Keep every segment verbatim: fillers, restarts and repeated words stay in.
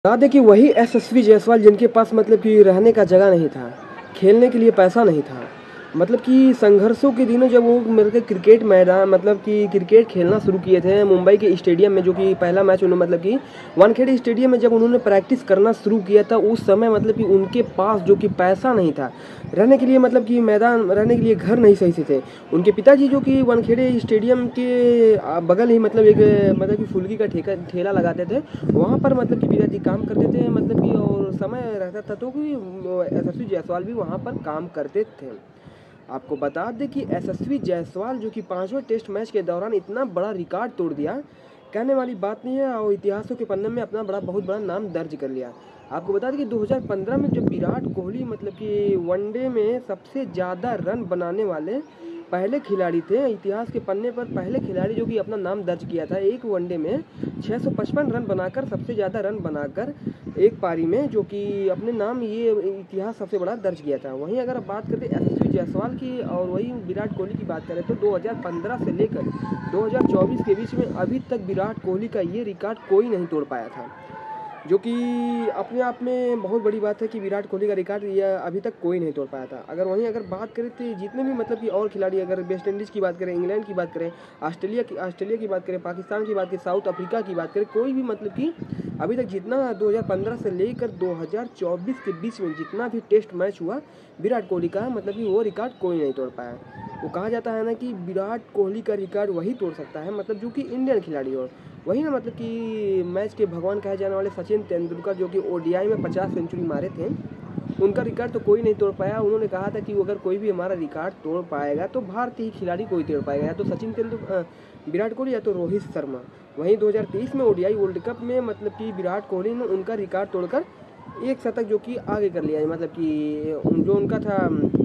बता दें कि वही यशस्वी जायसवाल जिनके पास मतलब कि रहने का जगह नहीं था, खेलने के लिए पैसा नहीं था, मतलब कि संघर्षों के दिनों जब वो मिलकर क्रिकेट मैदान मतलब कि क्रिकेट खेलना शुरू किए थे मुंबई के स्टेडियम में, जो कि पहला मैच उन्होंने मतलब कि वानखेड़े स्टेडियम में जब उन्होंने प्रैक्टिस करना शुरू किया था, उस समय मतलब कि उनके पास जो कि पैसा नहीं था रहने के लिए, मतलब कि मैदान रहने के लिए घर नहीं सही से थे। उनके पिताजी जो कि वानखेड़े स्टेडियम के आ, बगल ही मतलब एक मतलब कि फुल्की का ठेका ठेला लगाते थे, वहाँ पर मतलब कि पिताजी काम करते थे, मतलब कि और समय रहता था तो कि यशस्वी जायसवाल भी वहाँ पर काम करते थे। आपको बता दें कि यशस्वी जायसवाल जो कि पांचवें टेस्ट मैच के दौरान इतना बड़ा रिकॉर्ड तोड़ दिया, कहने वाली बात नहीं है, और इतिहासों के पन्ने में अपना बड़ा बहुत बड़ा नाम दर्ज कर लिया। आपको बता दें कि दो हज़ार पंद्रह में जब विराट कोहली मतलब कि वनडे में सबसे ज़्यादा रन बनाने वाले पहले खिलाड़ी थे, इतिहास के पन्ने पर पहले खिलाड़ी जो कि अपना नाम दर्ज किया था एक वनडे में छः सौ पचपन रन बनाकर, सबसे ज़्यादा रन बनाकर एक पारी में, जो कि अपने नाम ये इतिहास सबसे बड़ा दर्ज किया था। वहीं अगर आप बात करते हैं यशस्वी जायसवाल की और वही विराट कोहली की बात करें तो दो हज़ार पंद्रह से लेकर दो हज़ार चौबीस के बीच में अभी तक विराट कोहली का ये रिकॉर्ड कोई नहीं तोड़ पाया था, जो कि अपने आप में बहुत बड़ी बात है कि विराट कोहली का रिकॉर्ड यह अभी तक कोई नहीं तोड़ पाया था। अगर वहीं अगर बात करें तो जितने भी मतलब कि और खिलाड़ी, अगर वेस्ट इंडीज़ की बात करें, इंग्लैंड की बात करें, ऑस्ट्रेलिया की ऑस्ट्रेलिया की बात करें, पाकिस्तान की बात करें, साउथ अफ्रीका की बात करें, कोई भी मतलब कि अभी तक जितना दो हज़ार पंद्रह से लेकर दो हज़ार चौबीस के बीच में जितना भी टेस्ट मैच हुआ विराट कोहली का, मतलब कि वो रिकॉर्ड कोई नहीं तोड़ पाया। वो कहा जाता है ना कि विराट कोहली का रिकॉर्ड वही तोड़ सकता है, मतलब जो कि इंडियन खिलाड़ी हो, वही ना मतलब कि मैच के भगवान कहे जाने वाले सचिन तेंदुलकर जो कि ओडीआई में पचास सेंचुरी मारे थे, उनका रिकॉर्ड तो कोई नहीं तोड़ पाया। उन्होंने कहा था कि अगर कोई भी हमारा रिकॉर्ड तोड़ पाएगा तो भारतीय खिलाड़ी कोई तोड़ पाएगा, या तो सचिन तेंदुलकर, विराट कोहली, या तो रोहित शर्मा। वहीं दो हज़ार तेईस में ओडीआई वर्ल्ड कप में मतलब कि विराट कोहली ने उनका रिकॉर्ड तोड़कर एक शतक जो कि आगे कर लिया, मतलब कि जो उनका था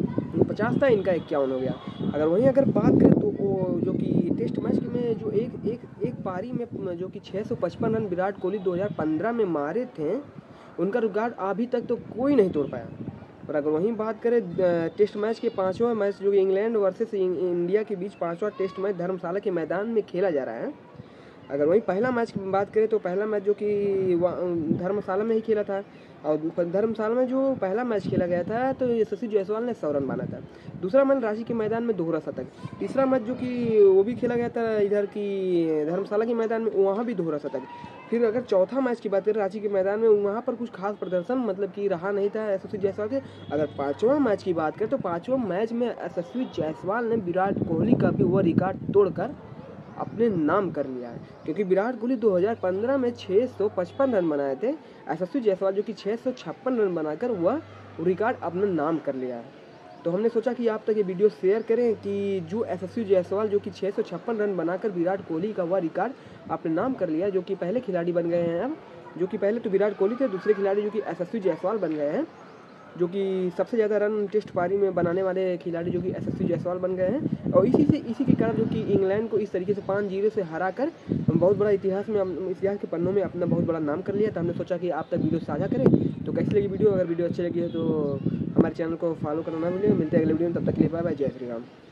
पचास था, इनका इक्यावन हो गया। अगर वहीं अगर बात करें तो वो जो कि टेस्ट मैच में जो एक एक एक पारी में जो कि छः सौ पचपन रन विराट कोहली दो हज़ार पंद्रह में मारे थे, उनका रिकॉर्ड अभी तक तो कोई नहीं तोड़ पाया। और अगर वहीं बात करें टेस्ट मैच के पाँचवा मैच जो कि इंग्लैंड वर्सेस इंडिया के बीच पाँचवा टेस्ट मैच धर्मशाला के मैदान में खेला जा रहा है, अगर वहीं पहला मैच की बात करें तो पहला मैच जो कि धर्मशाला में ही खेला था, और धर्मशाला में जो पहला मैच खेला गया था तो यशस्वी जायसवाल ने सौ रन बना था। दूसरा मैच रांची के मैदान में दोहरा शतक, तीसरा मैच जो कि वो भी खेला गया था इधर की धर्मशाला के मैदान में, वहाँ भी दोहरा शतक। फिर अगर चौथा मैच की बात करें रांची के मैदान में, वहाँ पर कुछ खास प्रदर्शन मतलब कि रहा नहीं था यशस्वी जायसवाल के। अगर पाँचवा मैच की बात करें तो पाँचवा मैच में यशस्वी जायसवाल ने विराट कोहली का भी वह रिकॉर्ड तोड़कर अपने नाम कर लिया है, क्योंकि विराट कोहली दो हज़ार पंद्रह में छः सौ पचपन रन बनाए थे, यशस्वी जायसवाल जो कि छः सौ छप्पन रन बनाकर वह रिकॉर्ड अपना नाम कर लिया है। तो हमने सोचा कि आप तक ये वीडियो शेयर करें कि जो यशस्वी जायसवाल जो कि छः सौ छप्पन रन बनाकर विराट कोहली का वह रिकॉर्ड अपने नाम कर लिया, जो कि पहले खिलाड़ी बन गए हैं अब, जो कि पहले तो विराट कोहली थे, दूसरे खिलाड़ी जो कि यशस्वी जायसवाल बन गए हैं, जो कि सबसे ज़्यादा रन टेस्ट पारी में बनाने वाले खिलाड़ी जो कि यशस्वी जायसवाल बन गए हैं। और इसी से इसी के कारण जो कि इंग्लैंड को इस तरीके से पाँच जीरो से हरा कर बहुत बड़ा इतिहास में इतिहास के पन्नों में अपना बहुत बड़ा नाम कर लिया। तो हमने सोचा कि आप तक वीडियो साझा करें। तो कैसी लगी वीडियो? अगर वीडियो अच्छी लगी है तो हमारे चैनल को फॉलो करना ना भूलिए। मिलते हैं अगले वीडियो में, तब तक के लिए बाय बाय, जय श्री राम।